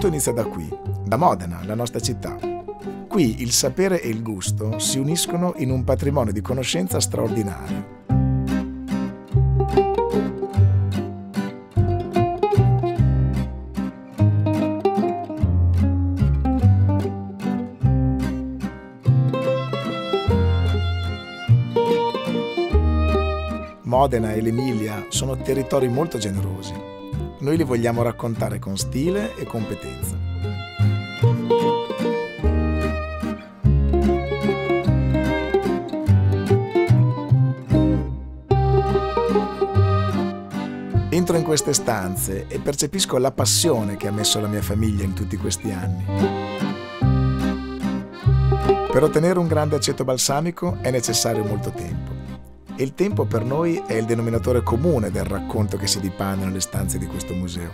Tutto inizia da qui, da Modena, la nostra città. Qui il sapere e il gusto si uniscono in un patrimonio di conoscenza straordinario. Modena e l'Emilia sono territori molto generosi. Noi li vogliamo raccontare con stile e competenza. Entro in queste stanze e percepisco la passione che ha messo la mia famiglia in tutti questi anni. Per ottenere un grande aceto balsamico è necessario molto tempo. E il tempo per noi è il denominatore comune del racconto che si dipana nelle stanze di questo museo.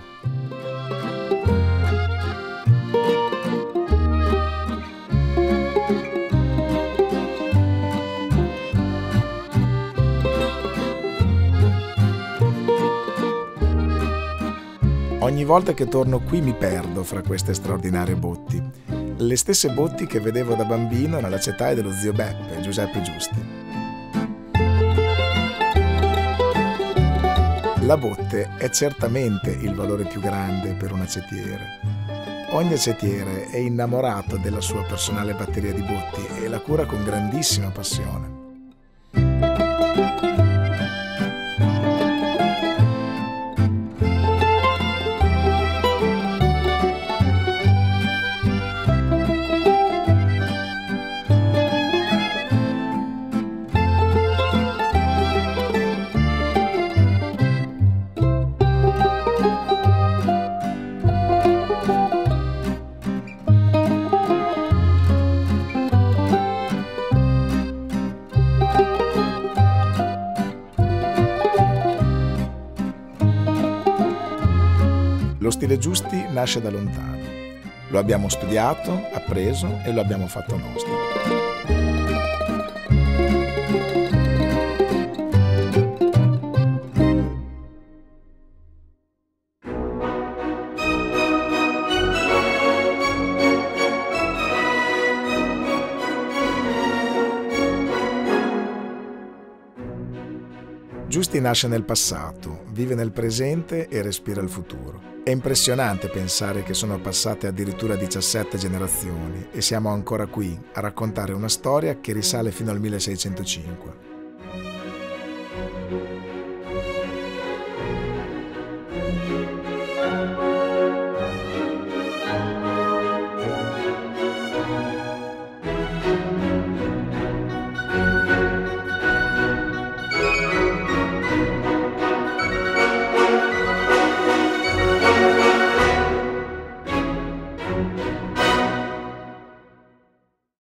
Ogni volta che torno qui mi perdo fra queste straordinarie botti, le stesse botti che vedevo da bambino nell'acetaia dello zio Beppe, Giuseppe Giusti. La botte è certamente il valore più grande per un acetiere. Ogni acetiere è innamorato della sua personale batteria di botti e la cura con grandissima passione. Lo stile Giusti nasce da lontano. Lo abbiamo studiato, appreso e lo abbiamo fatto nostro. Giusti nasce nel passato, vive nel presente e respira il futuro. È impressionante pensare che sono passate addirittura 17 generazioni e siamo ancora qui a raccontare una storia che risale fino al 1605.